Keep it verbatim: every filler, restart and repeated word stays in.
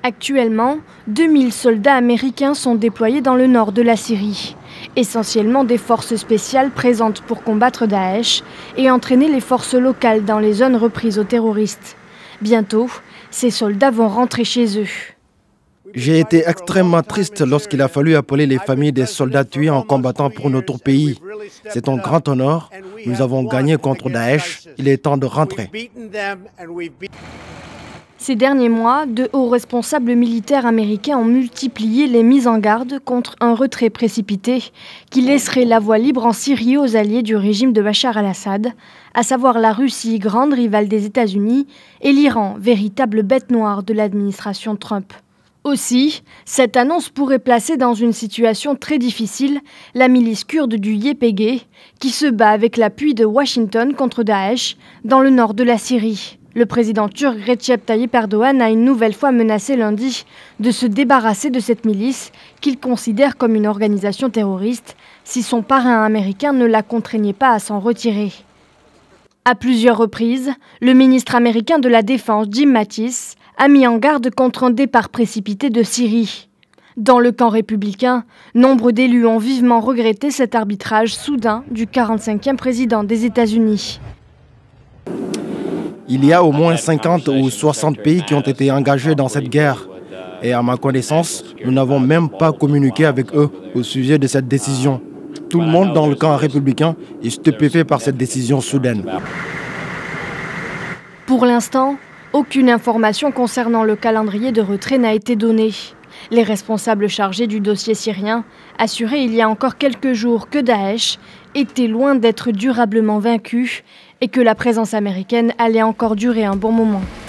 Actuellement, deux mille soldats américains sont déployés dans le nord de la Syrie. Essentiellement des forces spéciales présentes pour combattre Daesh et entraîner les forces locales dans les zones reprises aux terroristes. Bientôt, ces soldats vont rentrer chez eux. J'ai été extrêmement triste lorsqu'il a fallu appeler les familles des soldats tués en combattant pour notre pays. C'est un grand honneur. Nous avons gagné contre Daesh. Il est temps de rentrer. Ces derniers mois, de hauts responsables militaires américains ont multiplié les mises en garde contre un retrait précipité qui laisserait la voie libre en Syrie aux alliés du régime de Bachar al-Assad, à savoir la Russie, grande rivale des États-Unis, et l'Iran, véritable bête noire de l'administration Trump. Aussi, cette annonce pourrait placer dans une situation très difficile la milice kurde du Y P G, qui se bat avec l'appui de Washington contre Daesh dans le nord de la Syrie. Le président turc Recep Tayyip Erdogan a une nouvelle fois menacé lundi de se débarrasser de cette milice qu'il considère comme une organisation terroriste si son parrain américain ne la contraignait pas à s'en retirer. À plusieurs reprises, le ministre américain de la Défense, Jim Mattis, a mis en garde contre un départ précipité de Syrie. Dans le camp républicain, nombre d'élus ont vivement regretté cet arbitrage soudain du quarante-cinquième président des États-Unis. Il y a au moins cinquante ou soixante pays qui ont été engagés dans cette guerre. Et à ma connaissance, nous n'avons même pas communiqué avec eux au sujet de cette décision. Tout le monde dans le camp républicain est stupéfait par cette décision soudaine. Pour l'instant, aucune information concernant le calendrier de retrait n'a été donnée. Les responsables chargés du dossier syrien assuraient il y a encore quelques jours que Daesh était loin d'être durablement vaincu et que la présence américaine allait encore durer un bon moment.